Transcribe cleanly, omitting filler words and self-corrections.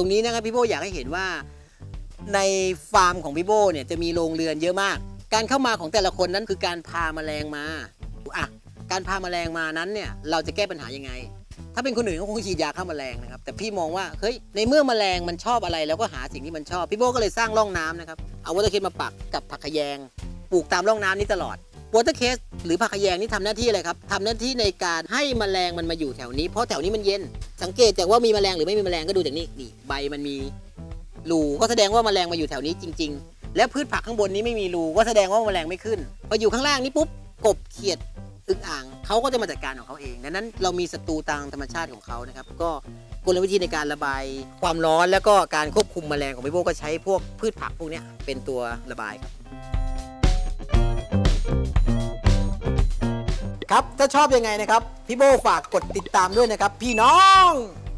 นี้นะครับพี่โบอยากให้เห็นว่าในฟาร์มของพี่โบเนี่ยจะมีโรงเรือนเยอะมากการเข้ามาของแต่ละคนนั้นคือการพาแมลงมาการพาแมลงมานั้นเนี่ยเราจะแก้ปัญหายังไงถ้าเป็นคนอื่นก็คงฉีดยาฆ่าแมลงนะครับแต่พี่มองว่าเฮ้ยในเมื่อแมลงมันชอบอะไรแล้วก็หาสิ่งที่มันชอบพี่โบก็เลยสร้างร่องน้ำนะครับเอาวอเตอร์เคสมาปักกับผักขะแยงปลูกตามร่องน้ำนี้ตลอดวอเตอร์เคสหรือผักขะแยงนี่ทำหน้าที่อะไรครับทำหน้าที่ในการให้แมลงมันมาอยู่แถวนี้เพราะแถวนี้มันเย็นสังเกตจากว่ามีแมลงหรือไม่มีแมลงก็ดูจากนี่ใบมันมีรูก็แสดงว่าแมลงมาอยู่แถวนี้จริงๆแล้วพืชผักข้างบนนี้ไม่มีรูก็แสดงว่าแมลงไม่ขึ้นพออยู่ข้างล่างนี้ปุ๊บกบเขียดอึ่งอ่างเขาก็จะมาจัดการของเขาเองดังนั้นเรามีศัตรูทางธรรมชาติของเขานะครับก็กลวิธีในการระบายความร้อนแล้วก็การควบคุมแมลงของพี่โบก็ใช้พวกพืชผักพวกนี้เป็นตัวระบายครับถ้าชอบยังไงนะครับพี่โบฝากกดติดตามด้วยนะครับพี่น้อง